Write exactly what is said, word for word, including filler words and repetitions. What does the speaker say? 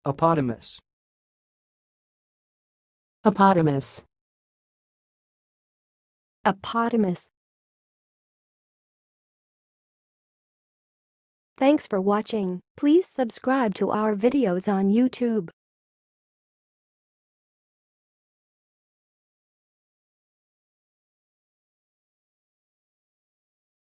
OPODYMUS. OPODYMUS. OPODYMUS. Thanks for watching. Please subscribe to our videos on YouTube.